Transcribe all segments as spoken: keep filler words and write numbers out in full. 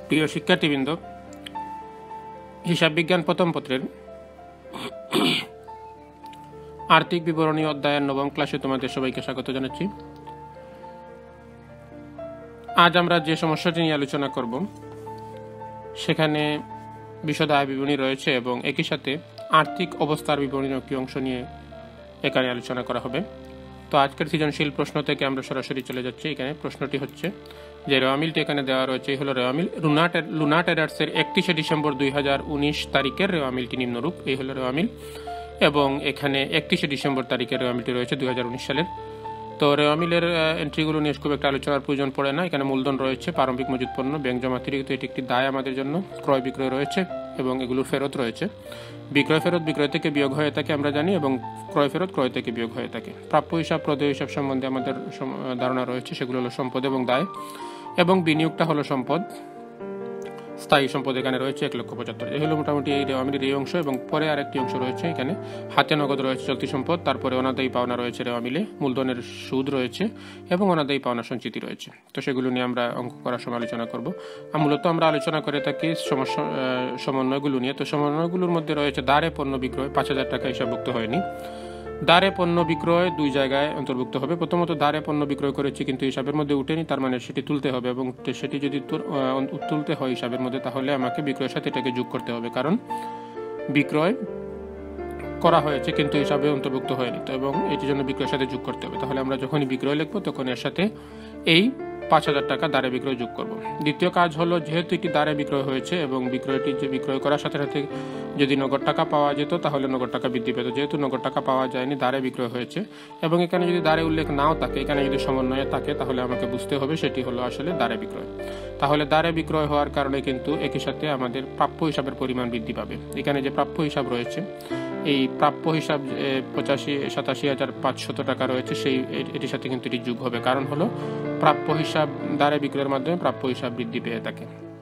প্রিয় শিক্ষার্থীবৃন্দ, হিসাব বিজ্ঞান প্রথম পত্রের আর্থিক বিবরণী অধ্যায়ের নবম ক্লাসে তোমাদের সবাইকে স্বাগত জানাচ্ছি। আজ আমরা যে সমস্যাটি নিয়ে আলোচনা করব সেখানে বিশদ আয় বিবরণী রয়েছে এবং একই সাথে আর্থিক অবস্থার বিবরণীর একটি অংশ নিয়ে এখানে আলোচনা করা হবে। তো আজকের সৃজনশীল প্রশ্ন থেকে আমরা সরাসরি চলে যাচ্ছি। এখানে প্রশ্নটি হচ্ছে যে রেওয়া মিলটি এখানে দেওয়া রয়েছে, এই হলো রেওয়া মিল। লুনা ট্রেডার্সের একত্রিশে ডিসেম্বর দুই হাজার উনিশ তারিখের রেওয়া মিলটি নিম্নরূপ। এই হলো রেওয়া মিল এবং এখানে একত্রিশে ডিসেম্বর তারিখের রেওয়া মিলটি রয়েছে দুই হাজার উনিশ সালের। তো রেওয়া মিলের এন্ট্রিগুলো নিয়ে খুব একটা আলোচনার প্রয়োজন পড়ে না। এখানে মূলধন রয়েছে, প্রারম্ভিক মজুত পণ্য, ব্যাংক জমা অতিরিক্ত এটি একটি দায় আমাদের জন্য, ক্রয় বিক্রয় রয়েছে এবং এগুলোর ফেরত রয়েছে। বিক্রয় ফেরত বিক্রয় থেকে বিয়োগ হয়ে থাকে আমরা জানি, এবং ক্রয় ফেরত ক্রয় থেকে বিয়োগ হয়ে থাকে। প্রাপ্য হিসাব প্রদেয় হিসাব সম্বন্ধে আমাদের ধারণা রয়েছে, সেগুলো হলো সম্পদ এবং দায়, এবং বিনিয়োগটা হলো সম্পদ, স্থায়ী সম্পদ এখানে রয়েছে এক লক্ষ পঁচাত্তর। এই হলো মোটামুটি এই রেওয়া মিলের এই অংশ। এবং পরে আরেকটি অংশ রয়েছে, এখানে হাতে নগদ রয়েছে চলতি সম্পদ, তারপরে অনাদায়ী পাওনা রয়েছে রেওয়া মিলে, মূলধনের সুদ রয়েছে এবং অনাদায়ী পাওনা সঞ্চিতি রয়েছে। তো সেগুলো নিয়ে আমরা অঙ্ক করার সময় আলোচনা করব। আর মূলত আমরা আলোচনা করে থাকি সমস্যা সমন্বয়গুলো নিয়ে। তো সমন্বয়গুলোর মধ্যে রয়েছে দাঁড়ে পণ্য বিক্রয়, পাঁচ হাজার টাকা হিসাবভুক্ত হয়নি। দাঁড়ে পণ্য বিক্রয় দুই জায়গায় অন্তর্ভুক্ত হবে। প্রথমত দাঁড়ে পণ্য বিক্রয় করেছি কিন্তু হিসাবের মধ্যে উঠেনি, তার মানে সেটি তুলতে হবে, এবং সেটি যদি তুলতে হয় হিসাবের মধ্যে তাহলে আমাকে বিক্রয়ের সাথে এটাকে যোগ করতে হবে, কারণ বিক্রয় করা হয়েছে কিন্তু হিসাবে অন্তর্ভুক্ত হয়নি। তো এবং এটির জন্য বিক্রয়ের সাথে যোগ করতে হবে। তাহলে আমরা যখনই বিক্রয় লিখবো তখন এর সাথে এই পাঁচ হাজার টাকা দাঁড়ে বিক্রয় যোগ করব। দ্বিতীয় কাজ হলো, যেহেতু এটি দাঁড়ে বিক্রয় হয়েছে এবং বিক্রয়টি যে বিক্রয় করার সাথে সাথে যদি নগদ টাকা পাওয়া যেত তাহলে নগদ টাকা বৃদ্ধি পেত। যেহেতু নগদ টাকা পাওয়া যায়নি, দাঁড়ে বিক্রয় হয়েছে, এবং এখানে যদি দাঁড়ে উল্লেখ নাও থাকে, এখানে যদি সমন্বয়ে থাকে, তাহলে আমাকে বুঝতে হবে সেটি হলো আসলে দাঁড়ে বিক্রয়। তাহলে দাঁড়ে বিক্রয় হওয়ার কারণে কিন্তু একই সাথে আমাদের প্রাপ্য হিসাবের পরিমাণ বৃদ্ধি পাবে। এখানে যে প্রাপ্য হিসাব রয়েছে, এই প্রাপ্য হিসাব পঁচাশি সাতাশি হাজার পাঁচশত টাকা রয়েছে, সেই এটির সাথে কিন্তু এটি যোগ হবে, কারণ হলো প্রাপ্য হিসাব দাঁড়ে বিক্রয়ের মাধ্যমে প্রাপ্য হিসাব বৃদ্ধি পেয়ে থাকে।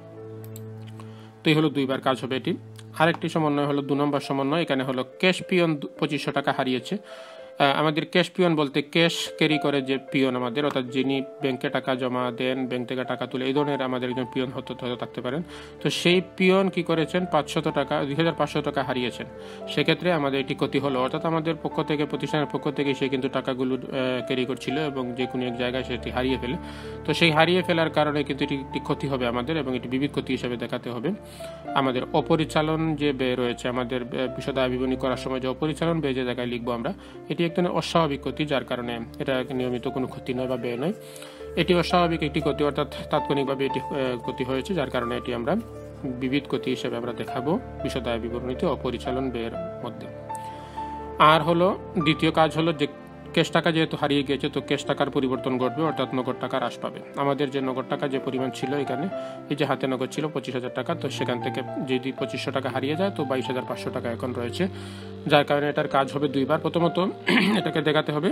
তো এই হলো দুইবার কাজ হবে এটি। আরেকটি সমন্বয় হলো দু নম্বর সমন্বয়। এখানে হলো ক্যাশ পিয়ন পঁচিশশো টাকা হারিয়েছে। আমাদের ক্যাশ পিয়ন বলতে ক্যাশ ক্যারি করে যে পিয়ন আমাদের, অর্থাৎ যিনি ব্যাংকে টাকা জমা দেন, ব্যাংক থেকে টাকা তুলে, এই ধরনের আমাদের একজন পিয়ন হতে হতে থাকতে পারেন। তো সেই পিয়ন কি করেছেন, পাঁচশত টাকা দুই হাজার পাঁচশো টাকা হারিয়েছেন। সেক্ষেত্রে আমাদের এটি ক্ষতি হলো, অর্থাৎ আমাদের পক্ষ থেকে, প্রতিষ্ঠানের পক্ষ থেকে সে কিন্তু টাকাগুলো ক্যারি করছিল এবং যে কোনো এক জায়গায় সেটি হারিয়ে ফেলে। তো সেই হারিয়ে ফেলার কারণে কিন্তু এটি একটি ক্ষতি হবে আমাদের, এবং এটি বিবিধ ক্ষতি হিসেবে দেখাতে হবে। আমাদের অপরিচালন যে ব্যয় রয়েছে, আমাদের বিশদ আয় বিবরণী করার সময় যে অপরিচালন ব্যয় যে জায়গায় লিখবো আমরা, এটি এক ধরনের অস্বাভাবিক ক্ষতি, যার কারণে এটা নিয়মিত কোনো ক্ষতি নয় বা ব্যয় নয়। এটি অস্বাভাবিক একটি ক্ষতি, অর্থাৎ তাৎক্ষণিকভাবে এটি ক্ষতি হয়েছে, যার কারণে এটি আমরা বিবিধ ক্ষতি হিসেবে আমরা দেখাবো বিশদ আয় বিবরণীতে অপরিচালন ব্যয়ের মধ্যে। আর হলো দ্বিতীয় কাজ হলো যে ক্যাশ টাকা যেহেতু হারিয়ে গিয়েছে, তো ক্যাশ টাকার পরিবর্তন ঘটবে, অর্থাৎ নগদ টাকা হ্রাস পাবে। আমাদের যে নগদ টাকা যে পরিমাণ ছিল, এখানে এই যে হাতে নগদ ছিল পঁচিশ হাজার টাকা, তো সেখান থেকে যদি পঁচিশশো টাকা হারিয়ে যায় তো বাইশ হাজার পাঁচশো টাকা এখন রয়েছে, যার কারণে এটার কাজ হবে দুইবার। প্রথমত এটাকে দেখাতে হবে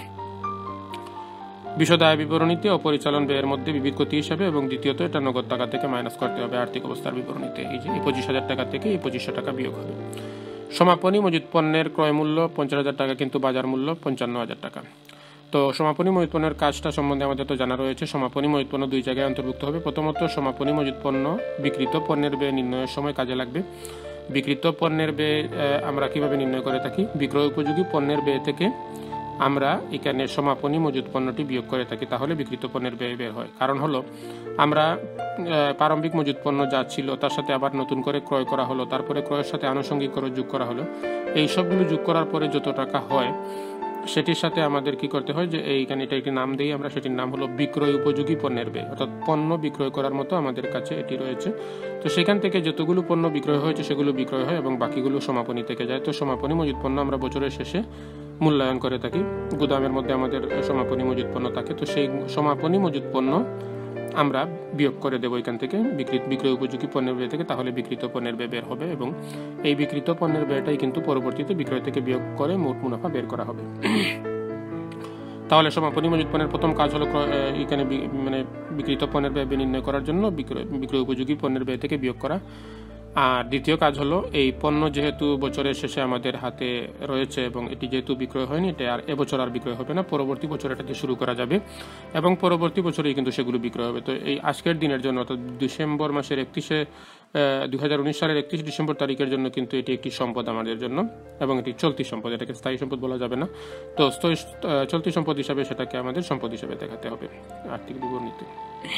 বিশদ আয় বিবরণীতে অপরিচালন ব্যয়ের মধ্যে বিবিধ ক্ষতি হিসাবে, এবং দ্বিতীয়ত এটা নগদ টাকা থেকে মাইনাস করতে হবে আর্থিক অবস্থার বিবরণীতে। এই যে এই পঁচিশ হাজার টাকা থেকে এই পঁচিশশো টাকা বিয়োগ হবে। সমাপনী মজুত পণ্যের ক্রয় মূল্য পঞ্চাশ হাজার টাকা কিন্তু বাজার মূল্য পঞ্চান্ন হাজার টাকা। তো সমাপনী মজুত পণ্যের কাজটা সম্বন্ধে আমাদের তো জানা রয়েছে। সমাপনী মজুত পণ্য দুই জায়গায় অন্তর্ভুক্ত হবে। প্রথমত সমাপনী মজুত পণ্য বিকৃত পণ্যের ব্যয় নির্ণয়ের সময় কাজে লাগবে। বিকৃত পণ্যের ব্যয় আমরা কিভাবে নির্ণয় করে থাকি, বিক্রয় উপযোগী পণ্যের ব্যয় থেকে আমরা এখানে সমাপনী মজুত পণ্যটি বিয়োগ করে থাকি, তাহলে বিকৃত পণ্যের ব্যয় বের হয়। কারণ হলো আমরা প্রারম্ভিক মজুত পণ্য যা ছিল তার সাথে আবার নতুন করে ক্রয় করা হলো, তারপরে ক্রয়ের সাথে আনুষঙ্গিক করে যোগ করা হলো। এই সবগুলো যোগ করার পরে যত টাকা হয় সেটির সাথে আমাদের কি করতে হয়, যে এইখানে এটা একটি নাম দিই আমরা, সেটির নাম হলো বিক্রয় উপযোগী পণ্যের ব্যয়, অর্থাৎ পণ্য বিক্রয় করার মতো আমাদের কাছে এটি রয়েছে। তো সেখান থেকে যতগুলো পণ্য বিক্রয় হয়েছে সেগুলো বিক্রয় হয় এবং বাকিগুলো সমাপনী থেকে যায়। তো সমাপনী মজুত পণ্য আমরা বছরের শেষে মূল্যায়ন করে থাকি। গুদামের মধ্যে আমাদের সমাপনী মজুত পণ্য থাকে, তো সেই সমাপনী মজুত পণ্য আমরা বিয়োগ করে দেবো এখান থেকে বিক্রিত বিক্রয় উপযোগী পণ্যের ব্যয় থেকে, তাহলে বিক্রিত পণ্যের ব্যয় বের হবে, এবং এই বিক্রিত পণ্যের ব্যয়টাই কিন্তু পরবর্তীতে বিক্রয় থেকে বিয়োগ করে মোট মুনাফা বের করা হবে। তাহলে সমাপনী মজুত পণ্যের প্রথম কাজ হলো এখানে মানে বিক্রিত পণ্যের ব্যয় নির্ণয় করার জন্য বিক্রয় বিক্রয় উপযোগী পণ্যের ব্যয় থেকে বিয়োগ করা। আর দ্বিতীয় কাজ হলো এই পণ্য যেহেতু বছরের শেষে আমাদের হাতে রয়েছে এবং এটি যেহেতু বিক্রয় হয়নি, এটা আর এবছর আর বিক্রয় হবে না, পরবর্তী বছর এটাতে শুরু করা যাবে এবং পরবর্তী বছরেই কিন্তু সেগুলো বিক্রয় হবে। তো এই আজকের দিনের জন্য অর্থাৎ ডিসেম্বর মাসের একত্রিশে দুই হাজার উনিশ সালের একত্রিশ ডিসেম্বর তারিখের জন্য কিন্তু এটি একটি সম্পদ আমাদের জন্য এবং এটি চলতি সম্পদ, এটাকে স্থায়ী সম্পদ বলা যাবে না। তো চলতি সম্পদ হিসাবে সেটাকে আমাদের সম্পদ হিসাবে দেখাতে হবে আর্থিক বিবরণীতে।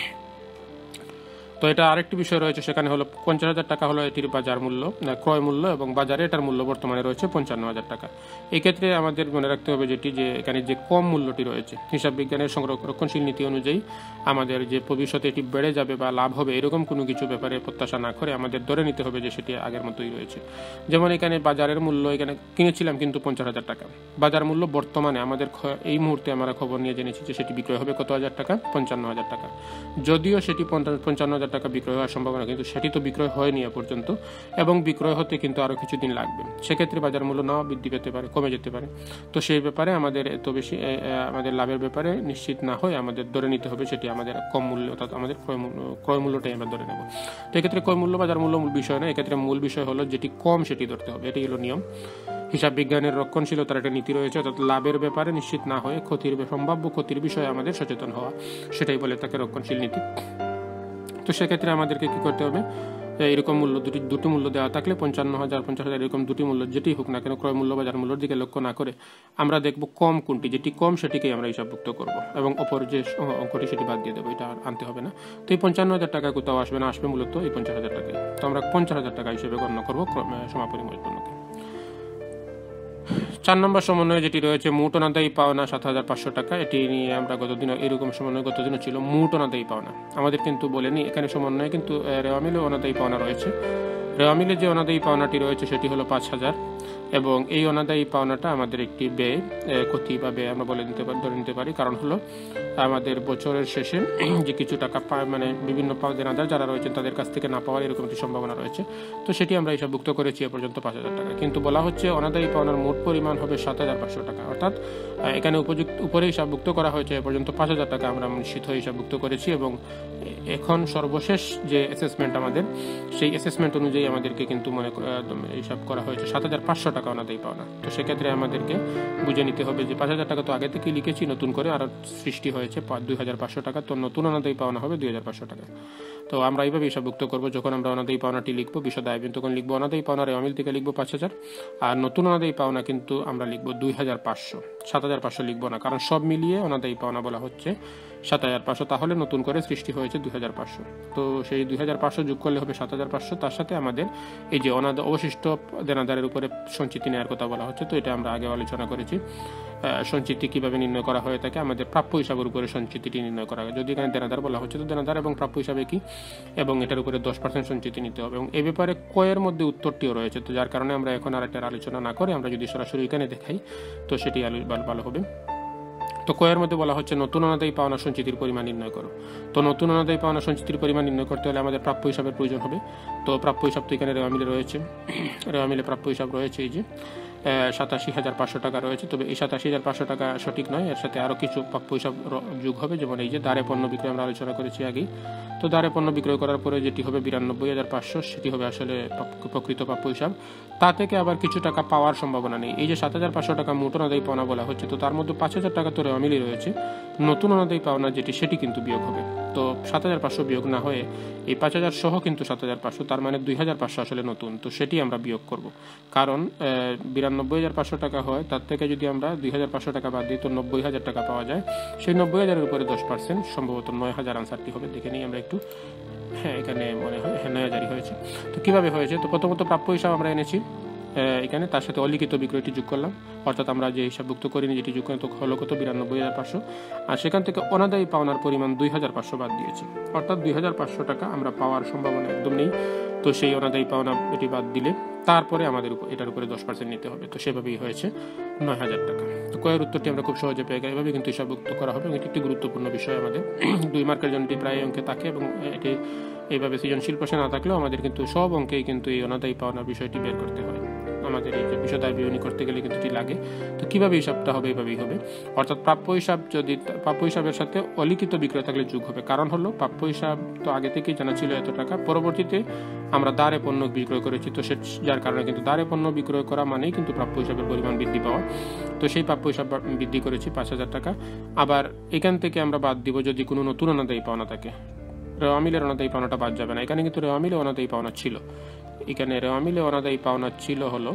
তো এটা আরেকটি বিষয় রয়েছে, সেখানে হলো পঞ্চাশ হাজার টাকা হলো এটির বাজার মূল্য, ক্রয় মূল্য, এবং বাজারে এটার মূল্য বর্তমানে রয়েছে পঞ্চান্ন হাজার টাকা। এই ক্ষেত্রে আমাদের মনে রাখতে হবে যেটি যে এখানে যে কম মূল্যটি রয়েছে, হিসাব বিজ্ঞানের সংরক্ষণশীল নীতি অনুযায়ী আমাদের যে ভবিষ্যতে এটি বেড়ে যাবে বা লাভ হবে এরকম কোনো কিছু ব্যাপারে প্রত্যাশা না করে আমাদের ধরে নিতে হবে যে সেটি আগের মতোই রয়েছে। যেমন এখানে বাজারের মূল্য এখানে কিনেছিলাম কিন্তু পঞ্চাশ হাজার টাকা, বাজার মূল্য বর্তমানে আমাদের এই মুহূর্তে আমরা খবর নিয়ে জেনেছি যে সেটি বিক্রয় হবে কত হাজার টাকা, পঞ্চান্ন হাজার টাকা। যদিও সেটি পঞ্চান্ন হাজার টাকা বিক্রয় হওয়ার সম্ভাবনা, কিন্তু সেটি তো বিক্রয় হয়নি এ পর্যন্ত এবং বিক্রয় হতে কিন্তু আরো কিছুদিন লাগবে। সেক্ষেত্রে বাজার মূল্য নাও বৃদ্ধি পেতে পারে, কমে যেতে পারে। তো সেই ব্যাপারে আমাদের এত বেশি আমাদের লাভের ব্যাপারে নিশ্চিত না হয়ে আমাদের ধরে নিতে হবে সেটি আমাদের কম মূল্য, অর্থাৎ আমাদের ক্রয় মূল্য ক্রয় মূল্যটাই আমরা ধরে নেব। তো এক্ষেত্রে ক্রয় মূল্য বাজার মূল্য মূল বিষয় না, এক্ষেত্রে মূল বিষয় হলো যেটি কম সেটি ধরতে হবে, এটি হলো নিয়ম। হিসাব বিজ্ঞানের রক্ষণশীলতার একটা নীতি রয়েছে, অর্থাৎ লাভের ব্যাপারে নিশ্চিত না হয়ে ক্ষতির সম্ভাব্য ক্ষতির বিষয়ে আমাদের সচেতন হওয়া, সেটাই বলে তাকে রক্ষণশীল নীতি। তো সেক্ষেত্রে আমাদেরকে কি করতে হবে, এরকম মূল্য দুটি দুটি মূল্য দেওয়া থাকলে পঞ্চান্ন হাজার পঞ্চাশ হাজার এরকম দুটি মূল্য যেটি হোক না কেন, ক্রয় মূল্য বাজার মূল্যের দিকে লক্ষ্য না করে আমরা দেখব কম কোনটি, যেটি কম সেটিকেই আমরা হিসাবভুক্ত করব এবং অপর যে অঙ্কটি সেটি বাদ দিয়ে দেবো, এটা আনতে হবে না। তো এই পঞ্চান্ন হাজার টাকা কোথাও আসবে না, আসবে মূলত এই পঞ্চাশ হাজার টাকায়। তো আমরা পঞ্চাশ হাজার টাকা হিসেবে গণ্য করবো সমাপনী মূলধনকে। চার নম্বর সমন্বয়ে যেটি রয়েছে মোট অনাদায়ী পাওনা সাত হাজার পাঁচশো টাকা, এটি নিয়ে আমরা গতদিন এরকম সমন্বয় গতদিনও ছিল মোট অনাদায়ী পাওনা, আমাদের কিন্তু বলেনি এখানে সমন্বয়ে কিন্তু রেওয়া মিলে অনাদায়ী পাওনা রয়েছে। রেওয়া মিলে যে অনাদায়ী পাওনাটি রয়েছে সেটি হলো পাঁচ হাজার এবং এই অনাদায়ী পাওনাটা আমাদের একটি ব্যয়, ক্ষতি বা ব্যয় আমরা বলে নিতে পারি, ধরে নিতে পারি। কারণ হলো আমাদের বছরের শেষে যে কিছু টাকা মানে বিভিন্ন দেনাদার যারা রয়েছেন তাদের কাছ থেকে না পাওয়ার এরকম একটি সম্ভাবনা রয়েছে। তো সেটি আমরা হিসাবভুক্ত করেছি এ পর্যন্ত পাঁচ হাজার টাকা, কিন্তু বলা হচ্ছে অনাদায়ী পাওনার মোট পরিমাণ হবে সাত হাজার পাঁচশো টাকা, অর্থাৎ এখানে উপযুক্ত উপরে হিসাবভুক্ত করা হয়েছে এ পর্যন্ত পাঁচ হাজার টাকা আমরা নিশ্চিত হয়ে হিসাবভুক্ত করেছি এবং এখন সর্বশেষ যে অ্যাসেসমেন্ট আমাদের, সেই অ্যাসেসমেন্ট অনুযায়ী আমাদেরকে কিন্তু মনে হিসাব করা হয়েছে সাত হাজার পাঁচশো টাকা অনাদায়ী পাওনা। তো সেক্ষেত্রে আমাদেরকে বুঝে নিতে হবে যে পাঁচ হাজার টাকা তো আগে থেকে লিখেছি, নতুন করে আরো সৃষ্টি হয়েছে দুই হাজার পাঁচশো টাকা, তো নতুন অনাদায়ী পাওনা হবে দুই হাজার পাঁচশো টাকা। তো আমরা এইভাবে হিসাবভুক্ত করবো, যখন আমরা অনাদায়ী পাওনাটি লিখবো বিশদ আয় তখন লিখবো অনাদায়ী পাওনা রেওয়া মিল থেকে লিখবো পাঁচ হাজার, আর নতুন অনাদায়ী পাওনা কিন্তু আমরা লিখবো দুই হাজার পাঁচশো, সাত হাজার পাঁচশো লিখবো না, কারণ সব মিলিয়ে অনাদায়ী পাওনা বলা হচ্ছে সাত হাজার পাঁচশো, তাহলে নতুন করে সৃষ্টি হয়েছে দুই হাজার পাঁচশো। তো সেই দুই হাজার পাঁচশো যোগ করলে হবে সাত হাজার পাঁচশো, তার সাথে আমাদের এই যে অনাদ অবশিষ্ট দেনাদারের উপরে সঞ্চিতি নেওয়ার কথা বলা হচ্ছে। তো এটা আমরা আগে আলোচনা করেছি, সঞ্চিতি কিভাবে নির্ণয় করা হয়ে থাকে, আমাদের প্রাপ্য হিসাবের উপরে সঞ্চিতিটি নির্ণয় করা হয়। যদি এখানে দেনাদার বলা হচ্ছে তো দেনাদার এবং প্রাপ্য হিসাবে কি, এবং এটার উপরে দশ পার্সেন্ট সঞ্চিতি নিতে হবে এবং এ ব্যাপারে কয়ের মধ্যে উত্তরটিও রয়েছে। তো যার কারণে আমরা এখন আর একটা আলোচনা না করে আমরা যদি সরাসরি এখানে দেখাই তো সেটি ভালো হবে। তো কয়ের মধ্যে বলা হচ্ছে নতুন অনাদায়ী পাওনা সঞ্চিতির পরিমাণ নির্ণয় করো। তো নতুন অনাদায়ী পাওনা সঞ্চিতির পরিমাণ নির্ণয় করতে হলে আমাদের প্রাপ্য হিসাবের প্রয়োজন হবে। তো প্রাপ্য হিসাব তো এখানে রেওয়া মিলে রয়েছে, রেওয়া মিলে প্রাপ্য হিসাব রয়েছে এই যে সাতাশি হাজার পাঁচশো টাকা রয়েছে। তবে এই সাতাশি হাজার পাঁচশো টাকা সঠিক নয়, এর সাথে আরও কিছু প্রাপ্য হিসাব যোগ হবে, যেমন এই যে দাঁড়ে পণ্য বিক্রয় আমরা আলোচনা করেছি আগেই। তো দাঁড়ে পণ্য বিক্রয় করার পরে যেটি হবে বিরানব্বই হাজার পাঁচশো, সেটি হবে আসলে প্রকৃত প্রাপ্য হিসাব। তা থেকে আবার কিছু টাকা পাওয়ার সম্ভাবনা নেই। এই যে সাত হাজার পাঁচশো টাকা মোট অনাদায়ী পাওনা বলা হচ্ছে, তো তার মধ্যে পাঁচ হাজার টাকা তো রেওয়া মিলই রয়েছে, নতুন অনাদায়ী পাওনা যেটি সেটি কিন্তু বিয়োগ হবে। তো সাত হাজার পাঁচশো বিয়োগ না হয়ে এই পাঁচ হাজার সহ কিন্তু সাত হাজার পাঁচশো, তার মানে দুই হাজার পাঁচশো আসলে নতুন, তো সেটি আমরা বিয়োগ করব। কারণ বিরানব্বই হাজার পাঁচশো টাকা হয়, তার থেকে যদি আমরা দুই হাজার পাঁচশো টাকা বাদ দিই তো নব্বই হাজার টাকা পাওয়া যায়। সেই নব্বই হাজারের উপরে দশ পার্সেন্ট সম্ভবত নয় হাজার আনসারটি হবে, দেখে নিই আমরা একটু। হ্যাঁ, এখানে মনে হয় হ্যাঁ নয় হাজারই হয়েছে। তো কিভাবে হয়েছে, তো প্রথমত প্রাপ্য হিসাব আমরা এনেছি এখানে, তার সাথে অলিখিত বিক্রয়টি যোগ করলাম, অর্থাৎ আমরা যে হিসাবভুক্ত করিনি যেটি যোগ করি তো হলো কত বিরানব্বই হাজার পাঁচশো, আর সেখান থেকে অনাদায়ী পাওনার পরিমাণ দুই হাজার পাঁচশো বাদ দিয়েছি, অর্থাৎ দুই হাজার পাঁচশো টাকা আমরা পাওয়ার সম্ভাবনা একদম নেই। তো সেই অনাদায়ী পাওনা এটি বাদ দিলে তারপরে আমাদের উপর এটার উপরে দশ পার্সেন্ট নিতে হবে, তো সেভাবেই হয়েছে নয় হাজার টাকা। তো কয়ের উত্তরটি আমরা খুব সহজে পেয়ে গেলাম, এভাবে কিন্তু হিসাবভুক্ত করা হবে। এটি একটি গুরুত্বপূর্ণ বিষয় আমাদের দুই মার্কের জন্য এটি প্রায় অঙ্কে থাকে এবং এটি এইভাবে সৃজনশীল প্রশ্নে না থাকলেও আমাদের কিন্তু সব অঙ্কেই কিন্তু এই অনাদায়ী পাওনার বিষয়টি বের করতে হয়। আমাদের এই যে বিশদ আয় বিবরণী করতে গেলে কিন্তু এটি লাগে। তো কীভাবে হিসাবটা হবে, এভাবেই হবে। অর্থাৎ প্রাপ্য হিসাব যদি প্রাপ্য হিসাবের সাথে অলিখিত বিক্রয় থাকলে যোগ হবে। কারণ হলো প্রাপ্য হিসাব তো আগে থেকেই জানা ছিল এত টাকা, পরবর্তীতে আমরা দাঁড়ে পণ্য বিক্রয় করেছি, তো সে যার কারণে কিন্তু দাঁড়ে পণ্য বিক্রয় করা মানেই কিন্তু প্রাপ্য হিসাবের পরিমাণ বৃদ্ধি পাওয়া। তো সেই প্রাপ্য হিসাব বৃদ্ধি করেছি পাঁচ হাজার টাকা। আবার এখান থেকে আমরা বাদ দিব যদি কোনো নতুন অনাদায়ী পাওনা থাকে। রেওয়া মিলের অনাদায়ী পাওনাটা বাদ যাবে না। এখানে কিন্তু রেওয়া মিলে অনাদায়ী পাওনা ছিল, এখানে রেওয়া মিলে অনাদায়ী পাওনা ছিল হলো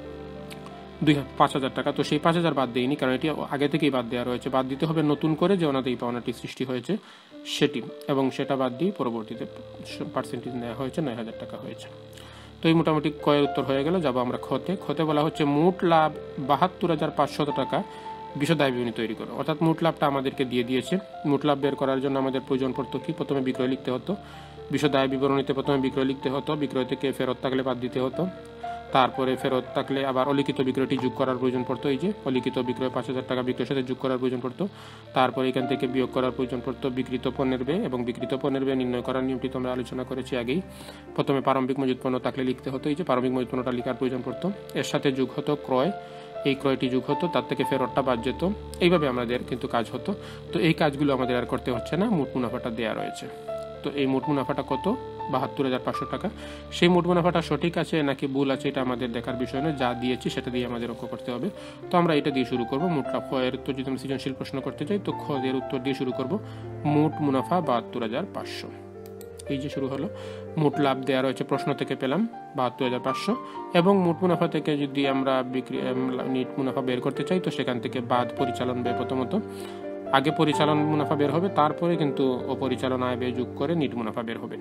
দুই পাঁচ হাজার টাকা। তো সেই পাঁচ হাজার বাদ দেয়নি, কারণ এটি আগে থেকেই বাদ দেওয়া রয়েছে। বাদ দিতে হবে নতুন করে যে অনাদায়ী পাওনাটি সৃষ্টি হয়েছে সেটি, এবং সেটা বাদ দিয়ে পরবর্তীতে পার্সেন্টেজ নেওয়া হয়েছে, নয় হাজার টাকা হয়েছে। তো এই মোটামুটি কয়ের উত্তর হয়ে গেল। যাবো আমরা খতে। খতে বলা হচ্ছে মোট লাভ বাহাত্তর হাজার পাঁচশত টাকা, বিশদ আয় বিবরণী তৈরি করো। অর্থাৎ মোট লাভটা আমাদেরকে দিয়ে দিয়েছে। মোট লাভ বের করার জন্য আমাদের প্রয়োজন পড়তো কি, প্রথমে বিক্রয় লিখতে হতো, বিশদ আয় বিবরণীতে প্রথমে বিক্রয় লিখতে হতো, বিক্রয় থেকে ফেরত থাকলে বাদ দিতে হতো, তারপরে ফেরত থাকলে আবার অলিখিত বিক্রয়টি যোগ করার প্রয়োজন পড়তো, এই যে অলিখিত বিক্রয় পাঁচ হাজার টাকা বিক্রয়ের সাথে যোগ করার প্রয়োজন পড়তো, তারপরে এখান থেকে বিয়োগ করার প্রয়োজন পড়তো বিক্রিত পণ্যের ব্যয়, এবং বিক্রিত পণ্যের ব্যয় নির্ণয় করার নিয়মটি তোমরা আলোচনা করেছি আগেই। প্রথমে প্রারম্ভিক মজুত পণ্য থাকলে লিখতে হতো, এই যে প্রারম্ভিক মজুত পণ্যটা লেখার প্রয়োজন পড়তো, এর সাথে যোগ হতো ক্রয়, এই ক্রয়টি যোগ হতো, তার থেকে ফেরতটা বাদ যেত, এইভাবে আমাদের কিন্তু কাজ হতো। তো এই কাজগুলো আমাদের আর করতে হচ্ছে না, মোট মুনাফাটা দেওয়া রয়েছে। তো এই মোট মুনাফাটা কত, বাহাত্তর হাজার পাঁচশো টাকা। সেই মোট মুনাফাটা সঠিক আছে নাকি ভুল আছে এটা আমাদের দেখার বিষয় নয়, যা দিয়েছি সেটা দিয়ে আমাদের অঙ্ক করতে হবে। তো আমরা এটা দিয়ে শুরু করবো। মোট লাভ এর উত্তর যদি আমি সৃজনশীল প্রশ্ন করতে চাই, তো খ এর উত্তর দিয়ে শুরু করব। মোট মুনাফা বাহাত্তর হাজার পাঁচশো, এই যে শুরু হলো। মোট লাভ দেওয়া রয়েছে, প্রশ্ন থেকে পেলাম বাহাত্তর হাজার পাঁচশো, এবং মোট মুনাফা থেকে যদি আমরা বিক্রি নিট মুনাফা বের করতে চাই, তো সেখান থেকে বাদ পরিচালন ব্যয়। প্রথমত আগে পরিচালন মুনাফা বের হবে, তারপরে কিন্তু অপরিচালন আয় ব্যয় যোগ করে নিট মুনাফা বের হবে।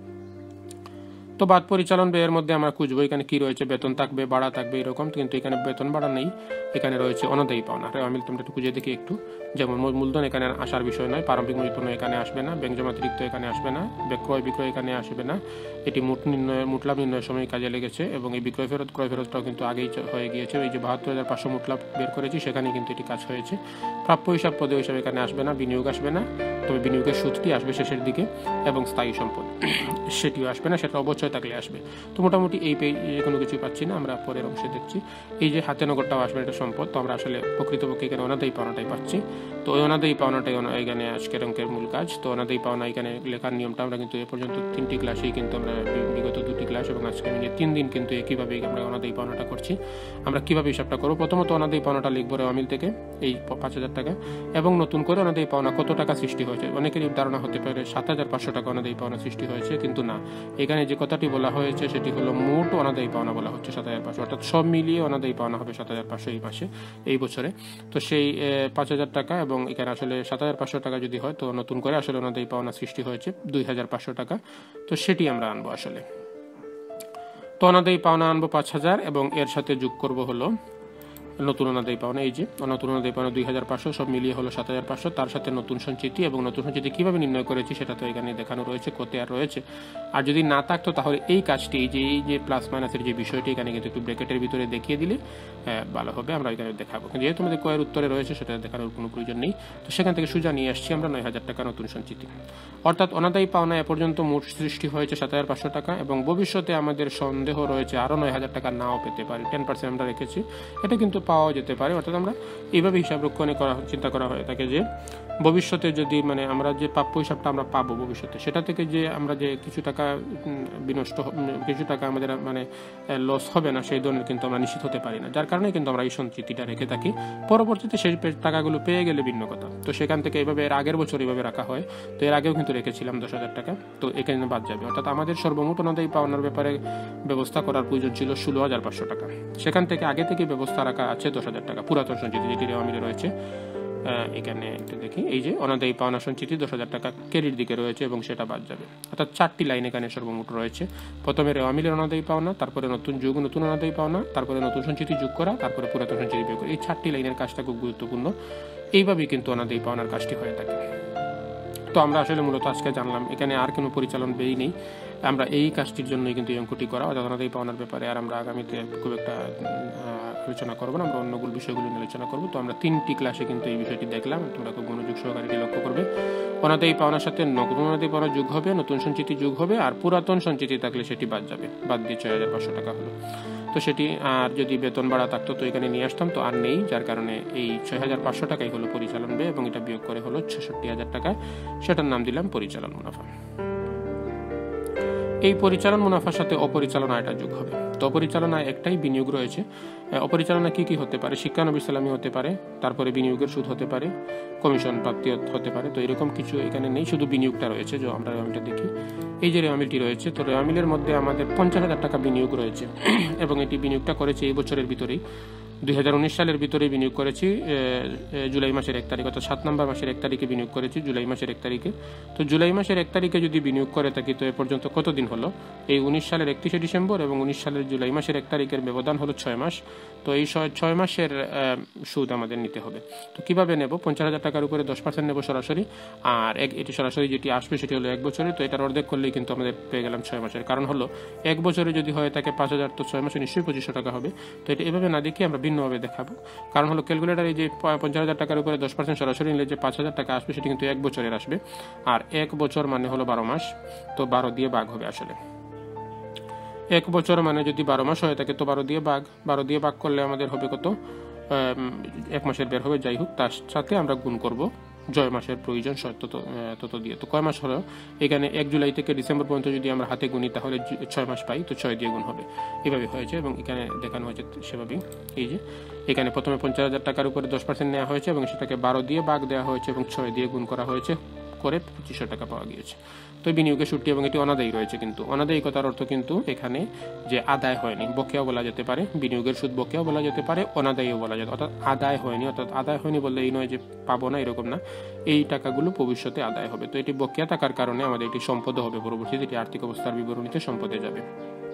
তো বাদ পরিচালন ব্যয়ের মধ্যে আমরা খুঁজবো এখানে কি রয়েছে, বেতন থাকবে, ভাড়া থাকবে, এরকম, কিন্তু এখানে বেতন ভাড়া নেই, এখানে রয়েছে অনাদায়ী পাওনা। আমি তোমরা একটু খুঁজে দেখি একটু। যেমন মূলধন এখানে আসার বিষয় নয়, প্রারম্ভিক মজুত পণ্য এখানে আসবে না, ব্যাংক জমাতিরিক্ত এখানে আসবে না, ক্রয় বিক্রয় এখানে আসবে না, এটি মোট নির্ণয় মোট লাভ নির্ণয়ের সময় কাজে লেগেছে, এবং এই বিক্রয় ফেরত ক্রয় ফেরতটাও কিন্তু আগেই হয়ে গিয়েছে। এই যে বাহাত্তর হাজার পাঁচশো মোট লাভ বের করেছি, সেখানে কিন্তু এটি কাজ হয়েছে। প্রাপ্য হিসাব পদে হিসাবে এখানে আসবে না, বিনিয়োগ আসবে না, তবে বিনিয়োগের সুদটি আসবে শেষের দিকে, এবং স্থায়ী সম্পদ সেটিও আসবে না, সেটা অবশ্যই থাকলে আসবে। তো মোটামুটি এই পেজে কোনো কিছু পাচ্ছি না, আমরা পরের অংশে দেখছি। এই যে হাতে নগদটাও আসবে, এটা সম্পদ। তো আমরা আসলে প্রকৃতপক্ষে এখানে অনাদায়ী পাওনাটাই পাচ্ছি। তো ওই অনাদায়ী পাওনাটাই এখানে আজকের অঙ্কের মূল কাজ। তো অনাদায়ী পাওনা এখানে লেখার নিয়মটা আমরা কিন্তু এ পর্যন্ত তিনটি ক্লাসেই কিন্তু আমরা বিগত দুটি ক্লাস এবং আজকে মিলিয়ে তিন দিন কিন্তু একইভাবে আমরা অনাদায়ী পাওনাটা করছি। আমরা কিভাবে হিসাবটা করবো, প্রথমত অনাদায়ী পাওনাটা লিখবো রেওয়া মিল থেকে এই পাঁচ হাজার টাকা, এবং নতুন করে অনাদায়ী পাওনা কত টাকা সৃষ্টি হয়েছে। অনেকেরই ধারণা হতে পারে সাত হাজার পাঁচশো টাকা অনাদায়ী পাওনা সৃষ্টি হয়েছে, কিন্তু না, এখানে যে কথাটি বলা হয়েছে সেটি হলো মোট অনাদায়ী পাওনা বলা হচ্ছে সাত হাজার পাঁচশো, অর্থাৎ সব মিলিয়ে অনাদায়ী পাওনা হবে সাত হাজার পাঁচশো এই মাসে, এই বছরে। তো সেই পাঁচ হাজার টাকা, এবং এখানে আসলে সাত হাজার পাঁচশো টাকা যদি হয়, তো নতুন করে আসলে অনাদায়ী পাওনা সৃষ্টি হয়েছে দুই হাজার পাঁচশো টাকা। তো সেটি আমরা আনবো আসলে। তো অনাদায়ী পাওনা আনবো পাঁচ হাজার, এবং এর সাথে যোগ করব হলো নতুন অনাদায়ী পাওনা, এই যে নতুন অনাদায়ী পাওনা দুই হাজার পাঁচশো, সব মিলিয়ে হলো সাত হাজার পাঁচশো, তার সাথে নতুন সঞ্চিতি, এবং নতুন সঞ্চিতি কীভাবে নির্ণয় করেছি সেটা তো এখানে দেখানো রয়েছে, কতে আর রয়েছে। আর যদি না থাকতো তাহলে এই কাজটি, এই যে এই যে প্লাস মাইনাসের যে বিষয়টি এখানে কিন্তু একটু ব্র্যাকেটের ভিতরে দেখিয়ে দিলে ভালো হবে, আমরা এখানে দেখাবো। যেহেতু আমাদের কয়ের উত্তরে রয়েছে সেটা দেখানোর কোনো প্রয়োজন নেই। তো সেখান থেকে সোজা নিয়ে আসছি আমরা নয় হাজার টাকা নতুন সঞ্চিতি। অর্থাৎ অনাদায়ী পাওনা এ পর্যন্ত মোট সৃষ্টি হয়েছে সাত হাজার পাঁচশো টাকা, এবং ভবিষ্যতে আমাদের সন্দেহ রয়েছে আরও নয় হাজার টাকা নাও পেতে পারে, টেন পার্সেন্ট আমরা রেখেছি, এটা কিন্তু পাওয়া যেতে পারে। অর্থাৎ আমরা এইভাবে হিসাব রক্ষণে করা চিন্তা করা হয়ে থাকে যে ভবিষ্যতে যদি মানে আমরা যে প্রাপ্য হিসাবটা আমরা পাবো ভবিষ্যতে, সেটা থেকে যে আমরা যে কিছু টাকা বিনষ্ট কিছু টাকা আমাদের মানে লস হবে না, সেই ধরনের কিন্তু আমরা নিশ্চিত হতে পারি না, যার কারণে কিন্তু আমরা এই সঞ্চিতিটা রেখে থাকি। পরবর্তীতে সেই টাকাগুলো পেয়ে গেলে ভিন্ন কথা। তো সেখান থেকে এইভাবে এর আগের বছর এইভাবে রাখা হয়। তো এর আগেও কিন্তু রেখেছিলাম দশ হাজার টাকা, তো এখানে বাদ যাবে। অর্থাৎ আমাদের সর্বমোট অনাদায়ী পাওনার ব্যাপারে ব্যবস্থা করার প্রয়োজন ছিল ষোলো হাজার পাঁচশো টাকা, সেখান থেকে আগে থেকে ব্যবস্থা রাখা আছে দশ হাজার টাকা পুরাতন সঞ্চিতি, যেটি রেওয়া মিলে রয়েছে। এখানে একটু দেখি, এই যে অনাদায়ী পাওনা সঞ্চিতি দশ হাজার টাকা ক্রেডিট দিকে রয়েছে, এবং সেটা বাদ যাবে। অর্থাৎ চারটি লাইন এখানে সর্বমোট রয়েছে। প্রথমে রেওয়া মিলের অনাদায়ী পাওনা, তারপরে নতুন যোগ নতুন অনাদায়ী পাওনা, তারপরে নতুন সঞ্চিতি যোগ করা, তারপরে পুরাতন সঞ্চিতি বিয়োগ করা। এই চারটি লাইনের কাজটা খুব গুরুত্বপূর্ণ। এইভাবেই কিন্তু অনাদায়ী পাওনার কাজটি হয়ে থাকে। তো আমরা আসলে মূলত আজকে জানলাম এখানে আর কোনো পরিচালন ব্যয় নেই, আমরা এই কাজটির জন্যই কিন্তু এই অঙ্কটি করা। অর্থাৎ অনাদায়ী পাওনার ব্যাপারে আর আমরা আগামীতে খুব একটা আলোচনা করবো না, আমরা অন্যগুলো বিষয়গুলো নিয়ে আলোচনা করবো। তো আমরা তিনটি ক্লাসে কিন্তু এই বিষয়টি দেখলাম, তোমরা খুব মনোযোগ সহকারে এটি লক্ষ্য করবে। অনাদায়ী পাওনার সাথে নতুন অনাদায়ী পাওনা যোগ হবে, নতুন সঞ্চিতি যোগ হবে, আর পুরাতন সঞ্চিতি থাকলে সেটি বাদ যাবে, বাদ দিয়ে ছয় হাজার পাঁচশো টাকা হলো। তো সেটি আর যদি বেতন বাড়া থাকতো তো এখানে নিয়ে আসতাম, তো আর নেই, যার কারণে এই ছয় হাজার পাঁচশো টাকাই হলো পরিচালন ব্যয় এবং এটা বিয়োগ করে হলো ছেষট্টি হাজার টাকা, সেটার নাম দিলাম পরিচালন মুনাফা। এই পরিচালন মুনাফার সাথে অপরিচালন আয়টা যোগ হবে। তো অপরিচালন আয় একটাই, বিনিয়োগ রয়েছে। অপরিচালনা কি কি হতে পারে? শিক্ষানবিশ সালামি হতে পারে, তারপরে বিনিয়োগের সুদ হতে পারে, কমিশন প্রাপ্তি হতে পারে। তো এরকম কিছু এখানে নেই, শুধু বিনিয়োগটা রয়েছে। যে আমরা রেওয়ামিলটা দেখি, এই যে রেওয়ামিলটি রয়েছে, তো রেওয়ামিলের মধ্যে আমাদের পঞ্চাশ হাজার টাকা বিনিয়োগ রয়েছে এবং এটি বিনিয়োগটা করেছে এই বছরের ভিতরেই, দুই হাজার উনিশ সালের ভিতরে বিনিয়োগ করেছি। জুলাই মাসের এক তারিখ অর্থাৎ সাত নম্বর মাসের এক তারিখে বিনিয়োগ করেছি, জুলাই মাসের এক তারিখে। তো জুলাই মাসের এক তারিখে যদি বিনিয়োগ করে থাকি তো এ পর্যন্ত কতদিন হলো? এই উনিশ সালের একত্রিশে ডিসেম্বর এবং উনিশ সালের জুলাই মাসের এক তারিখের ব্যবধান হলো ছয় মাস। তো এই ছয় মাসের সুদ আমাদের নিতে হবে। তো কিভাবে নেব? পঞ্চাশ হাজার টাকার উপরে দশ পার্সেন্ট নেবো সরাসরি, আর এক এটি সরাসরি যেটি আসবে সেটি হলো এক বছরে। তো এটার অর্ধেক করলেই কিন্তু আমাদের পেয়ে গেলাম ছয় মাসের। কারণ হলো এক বছরে যদি হয় থাকে পাঁচ হাজার, তো ছয় মাসে নিশ্চয়ই পঁচিশশো টাকা হবে। তো এটা এভাবে না দেখি আমরা ভিন্নভাবে দেখাবো। কারণ হলো ক্যালকুলেটার এই যে পঞ্চাশ হাজার টাকার উপরে দশ পার্সেন্ট সরাসরি নিলে যে পাঁচ হাজার টাকা আসবে সেটি কিন্তু এক বছরের আসবে, আর এক বছর মানে হলো বারো মাস। তো বারো দিয়ে ভাগ হবে আসলে। এক বছর মানে যদি বারো মাস হয়ে থাকে তো বারো দিয়ে ভাগ, বারো দিয়ে ভাগ করলে আমাদের হবে কত? এক মাসের বের হবে। যাই হোক, তার সাথে আমরা গুণ করব জয় মাসের প্রয়োজন তত তত দিয়ে। তো কয় মাস হলো? এখানে এক জুলাই থেকে ডিসেম্বর পর্যন্ত যদি আমরা হাতে গুনি তাহলে ছয় মাস পাই, তো ছয় দিয়ে গুণ হবে। এভাবে হয়েছে এবং এখানে দেখানো হয়েছে সেভাবেই। এই যে এখানে প্রথমে পঞ্চাশ হাজার টাকার উপরে দশ পার্সেন্ট নেওয়া হয়েছে এবং সেটাকে বারো দিয়ে ভাগ দেওয়া হয়েছে এবং ছয় দিয়ে গুণ করা হয়েছে, করে পঁচিশশো টাকা পাওয়া গিয়েছে। তো বিনিয়োগের সুদটি এবং এটি অনাদায়ী রয়েছে, কিন্তু অনাদায়ী কথার অর্থ কিন্তু এখানে যে আদায় হয়নি, বকেয়াও বলা যেতে পারে। বিনিয়োগের সুদ বকেয়াও বলা যেতে পারে, অনাদায়ীও বলা যেতে, অর্থাৎ আদায় হয়নি। অর্থাৎ আদায় হয়নি বললে এই নয় যে পাবো না, এরকম না, এই টাকাগুলো ভবিষ্যতে আদায় হবে। তো এটি বকেয়া থাকার কারণে আমাদের এটি সম্পদ হবে পরবর্তীতে, এটি আর্থিক অবস্থার বিবরণীতে সম্পদে যাবে।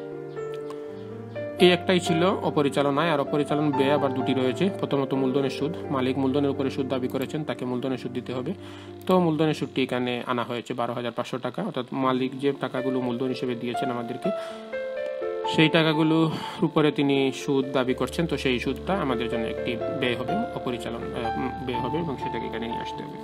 এই একটাই ছিল অপরিচালন আয়। আর অপরিচালন ব্যয় আবার দুটি রয়েছে। প্রথমত মূলধনের সুদ, মালিক মূলধনের উপরে সুদ দাবি করেছেন, তাকে মূলধনের সুদ দিতে হবে। তো মূলধনের সুদটি এখানে আনা হয়েছে বারো হাজার পাঁচশো টাকা, অর্থাৎ মালিক যে টাকাগুলো মূলধন হিসেবে দিয়েছেন আমাদেরকে, সেই টাকাগুলোর উপরে তিনি সুদ দাবি করছেন। তো সেই সুদটা আমাদের জন্য একটি ব্যয় হবে, অপরিচালন ব্যয় হবে এবং সেটাকে এখানে নিয়ে আসতে হবে।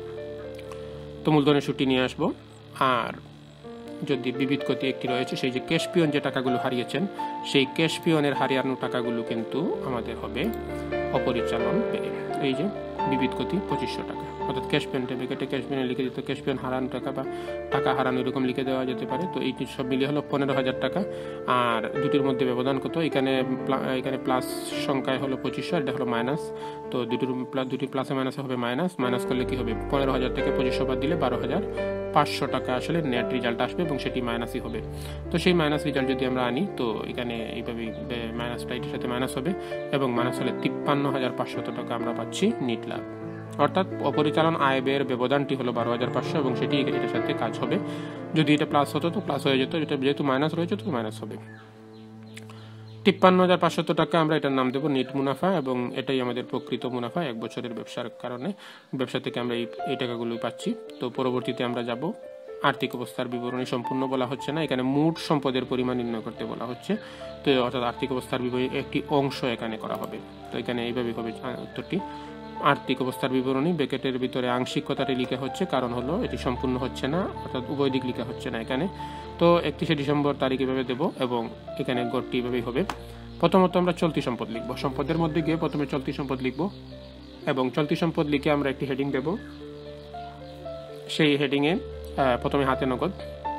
তো মূলধনের সুদটি নিয়ে আসবো। আর যদি বিবিধ ক্ষতি একটি রয়েছে, সেই যে ক্যাশ পিয়ন যে টাকাগুলো হারিয়েছেন, সেই ক্যাশ পিয়নের হারিয়ানো টাকাগুলো কিন্তু আমাদের হবে অপরিচালন ব্যয়। এই যে বিবিধ ক্ষতি পঁচিশশো টাকা, অর্থাৎ ক্যাশ পিয়ন ডেবিকেটে ক্যাশ পিয়নে লিখে দিত ক্যাশ পিয়ন হারানো টাকা বা টাকা হারানো এরকম লিখে দেওয়া যেতে পারে। তো এইটি সব মিলিয়ে হলো পনেরো হাজার টাকা। আর দুটির মধ্যে ব্যবধান কত? এখানে এখানে প্লাস সংখ্যায় হলো পঁচিশশো, এটা হলো মাইনাস। তো দুটির দুটি প্লাসে মাইনাসে হবে মাইনাস, মাইনাস করলে কি হবে? পনেরো হাজার থেকে পঁচিশশো বাদ দিলে বারো হাজার পাঁচশো টাকা আসলে নেট রেজাল্ট আসবে এবং সেটি মাইনাসই হবে। তো সেই মাইনাস রেজাল্ট যদি আমরা আনি তো এখানে এইভাবে মাইনাসটা এটির সাথে মাইনাস হবে এবং মাইনাস হলে তিপ্পান্ন হাজার পাঁচশত টাকা আমরা পাচ্ছি নিট লাভ। অর্থাৎ অপরিচালন আয় ব্যয়ের ব্যবধানটি হলো বারো হাজার পাঁচশো এবং সেটি এটার সাথে কাজ হবে। যদি এটা প্লাস হতো তো প্লাস হয়ে যেত, এটা যেহেতু মাইনাস রয়েছে তো মাইনাস হবে। তিপ্পান্ন হাজার পাঁচশত টাকা আমরা এটার নাম দেবো নিট মুনাফা এবং এটাই আমাদের প্রকৃত মুনাফা এক বছরের ব্যবসার কারণে। ব্যবসা থেকে আমরা এই টাকাগুলোই পাচ্ছি। তো পরবর্তীতে আমরা যাব আর্থিক অবস্থার বিবরণী। সম্পূর্ণ বলা হচ্ছে না, এখানে মোট সম্পদের পরিমাণ নির্ণয় করতে বলা হচ্ছে। তো অর্থাৎ আর্থিক অবস্থার বিবরণী একটি অংশ এখানে করা হবে। তো এখানে এইভাবে হবে উত্তরটি। আর্থিক অবস্থার বিবরণী ব্র্যাকেটের ভিতরে আংশিক কথাটি লিখা হচ্ছে, কারণ হলো এটি সম্পূর্ণ হচ্ছে না, অর্থাৎ উভয় দিক লিখা হচ্ছে না এখানে। তো একত্রিশে ডিসেম্বর তারিখ এভাবে দেবো এবং এখানে গড়টি এভাবেই হবে। প্রথমত আমরা চলতি সম্পদ লিখবো, সম্পদের মধ্যে গিয়ে প্রথমে চলতি সম্পদ লিখবো এবং চলতি সম্পদ লিখে আমরা একটি হেডিং দেব। সেই হেডিংয়ে প্রথমে হাতে নগদ,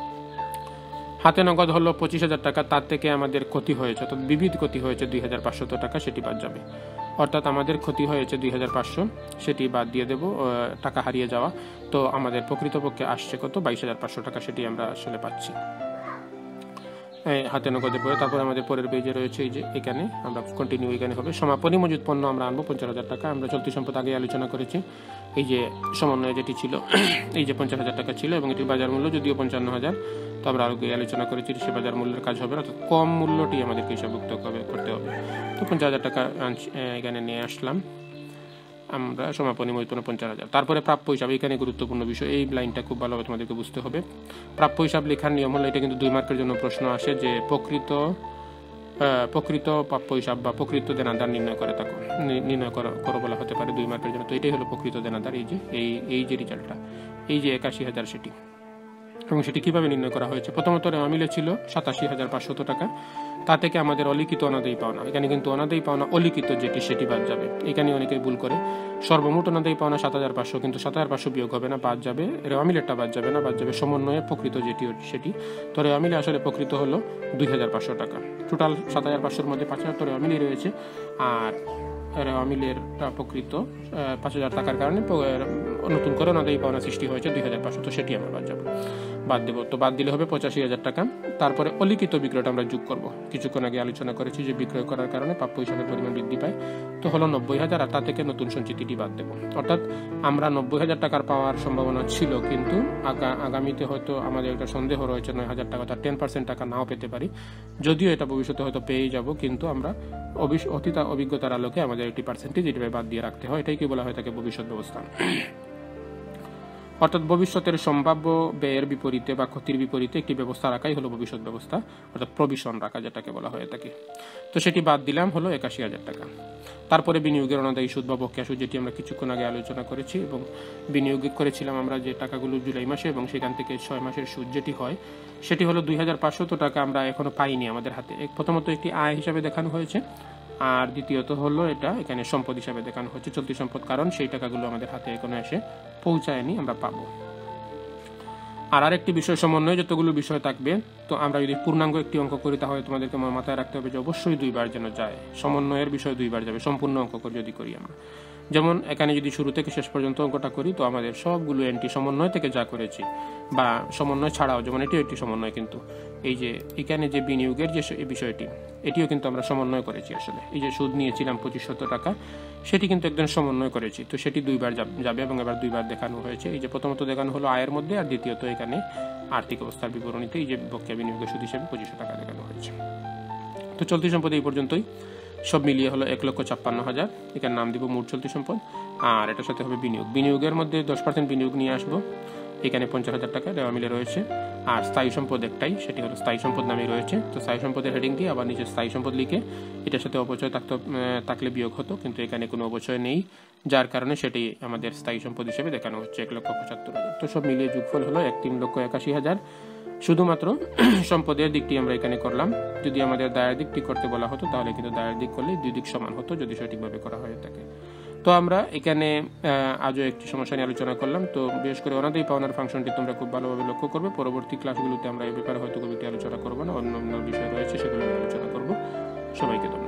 হাতে নগদ হলো পঁচিশ হাজার টাকা, তার থেকে আমাদের ক্ষতি হয়েছে অর্থাৎ বিবিধ ক্ষতি হয়েছে দুই হাজার পাঁচশত টাকা, সেটি বাদ যাবে। অর্থাৎ আমাদের ক্ষতি হয়েছে দুই হাজার পাঁচশো, সেটি বাদ দিয়ে দেব, টাকা হারিয়ে যাওয়া। তো আমাদের প্রকৃতপক্ষে আসছে কত? বাইশ হাজার পাঁচশো টাকা, সেটি আমরা আসলে পাচ্ছি হাতে নগদের পরে। তারপরে আমাদের পরের পেজে রয়েছে এই যে এখানে আমরা কন্টিনিউ এখানে হবে সমাপনী মজুদ পণ্য আমরা আনবো পঞ্চাশ হাজার টাকা। আমরা চলতি সম্পদ আগে আলোচনা করেছি, এই যে সমন্বয় যেটি ছিল এই যে পঞ্চাশ হাজার টাকা ছিল এবং এটির বাজার মূল্য যদিও পঞ্চান্ন হাজার, তো আমরা আগে আলোচনা করেছি সে বাজার মূল্যের কাজ হবে, অর্থাৎ কম মূল্যটি আমাদেরকে হিসাবভুক্ত করতে হবে। তো পঞ্চাশ হাজার টাকা এখানে নিয়ে আসলাম আমরা, সমাপনী মজুদ পণ্য পঞ্চাশ হাজার। তারপরে প্রাপ্য হিসাব, এখানে গুরুত্বপূর্ণ বিষয়, এই লাইনটা খুব ভালোভাবে তোমাদেরকে বুঝতে হবে। প্রাপ্য হিসাব লেখার নিয়ম হলো, এটা কিন্তু দুই মার্কের জন্য প্রশ্ন আসে যে প্রকৃত প্রকৃত প্রাপ্য হিসাব বা প্রকৃত দেনাদার নির্ণয় করে থাকো নির্ণয় করো বলা হতে পারে দুই মার্কের জন্য। তো এটাই হলো প্রকৃত দেনাদার। এই যে এই এই যে রেজাল্টটা, এই যে একাশি হাজার, সেটি এবং সেটি কীভাবে নির্ণয় করা হয়েছে। প্রথমত রেওয়ামিলে ছিল সাতাশি হাজার পাঁচশত টাকা, তা থেকে আমাদের অলিখিত অনাদায়ী পাওনা, এখানে কিন্তু অনাদায়ী পাওনা অলিখিত যেটি সেটি বাদ যাবে। এখানে অনেকেই ভুল করে, সর্বমোট অনাদায়ী পাওনা সাত হাজার পাঁচশো, কিন্তু সাত হাজার পাঁচশো বিয়োগ হবে না, বাদ যাবে রেওয়ামিলেরটা, বাদ যাবে না, বাদ যাবে সমন্বয়ে প্রকৃত যেটি সেটি। তো রেওয়ামিলে আসলে প্রকৃত হলো দুই হাজার পাঁচশো টাকা। টোটাল সাত হাজার পাঁচশোর মধ্যে পাঁচ হাজার তো রেওয়ামিলই রয়েছে, আর রেওয়ামিলের প্রকৃত পাঁচ হাজার টাকার কারণে নতুন করে অনাদায়ী পাওনা সৃষ্টি হয়েছে দুই হাজার পাঁচশো, তো সেটি আমরা বাদ যাবো, বাদ দেবো। তো বাদ দিলে হবে পঁচাশি হাজার টাকা। তারপরে অলিখিত বিক্রয়টা আমরা যোগ করব। কিছুক্ষণ আগে আলোচনা করেছি যে বিক্রয় করার কারণে প্রাপ্য হিসাবের পরিমাণ বৃদ্ধি পায়, তো হলো নব্বই হাজার, আর তা থেকে নতুন সঞ্চিতিটি বাদ দেবো। অর্থাৎ আমরা নব্বই হাজার টাকার পাওয়ার সম্ভাবনা ছিল, কিন্তু আগামীতে হয়তো আমাদের একটা সন্দেহ রয়েছে নয় হাজার টাকা, তার টেন পার্সেন্ট টাকা নাও পেতে পারি, যদিও এটা ভবিষ্যতে হয়তো পেয়ে যাব, কিন্তু আমরা অতীত অভিজ্ঞতার আলোকে আমাদের একটি পার্সেন্টেজ এটাকে বাদ দিয়ে রাখতে হয়। এটাই কি বলা হয় থাকে ভবিষ্যৎ ব্যবস্থা। অর্থাৎ ভবিষ্যতের সম্ভাব্য ব্যয়ের বিপরীতে বা ক্ষতির বিপরীতে একটি ব্যবস্থা রাখাই হলো ভবিষ্যৎ ব্যবস্থা, অর্থাৎ প্রভিশন রাখা যেটাকে বলা হয়ে থাকে। তো সেটি বাদ দিলাম, হলো একাশি হাজার টাকা। তারপরে বিনিয়োগের অনাদায়ী সুদ বা বকেয়া সুদ, যেটি আমরা কিছুক্ষণ আগে আলোচনা করেছি, এবং বিনিয়োগ করেছিলাম আমরা যে টাকাগুলো জুলাই মাসে, এবং সেখান থেকে ছয় মাসের সুদ যেটি হয় সেটি হলো দুই হাজার পাঁচশত টাকা আমরা এখনো পাইনি আমাদের হাতে। প্রথমত একটি আয় হিসাবে দেখানো হয়েছে, আর দ্বিতীয়ত হলো এটা এখানে সম্পদ হিসাবে দেখানো হচ্ছে, চলতি সম্পদ, কারণ সেই টাকাগুলো আমাদের হাতে এখনো এসে পৌঁছায়নি, আমরা পাবো। আর আরেকটি বিষয় সমন্বয়, যতগুলো বিষয় থাকবে, তো আমরা যদি পূর্ণাঙ্গ একটি অঙ্ক করি তাহলে তোমাদেরকে মাথায় রাখতে হবে যে অবশ্যই দুইবার যেন যায়, সমন্বয়ের বিষয় দুইবার যাবে সম্পূর্ণ অঙ্ক যদি করি আমরা। যেমন এখানে যদি শুরু থেকে শেষ পর্যন্ত অঙ্কটা করি, তো আমাদের সবগুলো এন্ট্রি সমন্বয় থেকে যা করেছি, বা সমন্বয় ছাড়াও, যেমন এটিও একটি সমন্বয়, কিন্তু এই যে এখানে যে বিনিয়োগের যে বিষয়টি, এটিও কিন্তু আমরা সমন্বয় করেছি। আসলে এই যে সুদ নিয়েছিলাম পঁচিশশত টাকা, সেটি কিন্তু একদম সমন্বয় করেছি, তো সেটি দুইবার যাবে, এবং এবার দুইবার দেখানো হয়েছে। এই যে প্রথমত দেখানো হলো আয়ের মধ্যে, আর দ্বিতীয়ত এখানে আর্থিক অবস্থার বিবরণীতে এই যে বকেয়া বিনিয়োগের সুদ হিসেবে পঁচিশশো টাকা দেখানো হয়েছে। তো চলতি সম্পদ এই পর্যন্তই, সব মিলিয়ে হলো এক লক্ষ ছাপ্পান্ন হাজার। এখানে নাম দিব মূল চলতি সম্পদ, আর এটার সাথে হবে বিনিয়োগ। বিনিয়োগের মধ্যে দশ পার্সেন্ট বিনিয়োগ নিয়ে আসবো, এখানে পঞ্চাশ হাজার টাকা দেওয়া মিলে রয়েছে। আর স্থায়ী সম্পদ একটাই, সেটি হলো স্থায়ী সম্পদ নামে রয়েছে। তো স্থায়ী সম্পদের হেডিং দিয়ে আবার নিচে স্থায়ী সম্পদ লিখে এটার সাথে অপচয় থাকতে থাকলে বিয়োগ হতো, কিন্তু এখানে কোনো অপচয় নেই, যার কারণে সেটি আমাদের স্থায়ী সম্পদ হিসেবে দেখানো হচ্ছে এক লক্ষ পঁচাত্তর হাজার। তো সব মিলিয়ে যোগফল হলো এক তিন লক্ষ একাশি হাজার। শুধুমাত্র সম্পদের দিকটি আমরা এখানে করলাম। যদি আমাদের দায়ের দিকটি করতে বলা হতো তাহলে কিন্তু দায়ের দিক করলে দুই দিক সমান হতো, যদি সঠিকভাবে করা হয়ে থাকে। তো আমরা এখানে আজও একটি সমস্যা নিয়ে আলোচনা করলাম। তো বিশেষ করে অনাদায়ী পাওনার ফাংশনটি তোমরা খুব ভালোভাবে লক্ষ্য করবে। পরবর্তী ক্লাসগুলোতে আমরা এই ব্যাপারে হয়তো খুবই আলোচনা করবো না, অন্য অন্য বিষয় রয়েছে সেগুলো আলোচনা করবো। সবাইকে ধন্যবাদ।